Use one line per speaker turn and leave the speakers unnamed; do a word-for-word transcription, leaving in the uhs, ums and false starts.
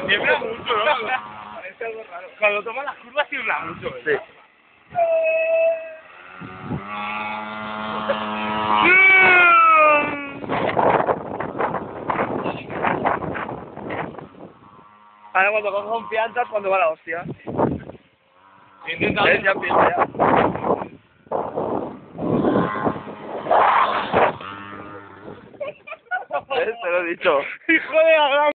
Tiembla mucho, ¿no? Parece algo raro. Cuando toma las curvas tiembla mucho. ¿Eh?
Sí. Ahora cuando coge confianza es cuando va la hostia.
Intenta.
¿Ves? Ya empieza ya. ¿Ves? Te lo he dicho.
Hijo de la gran...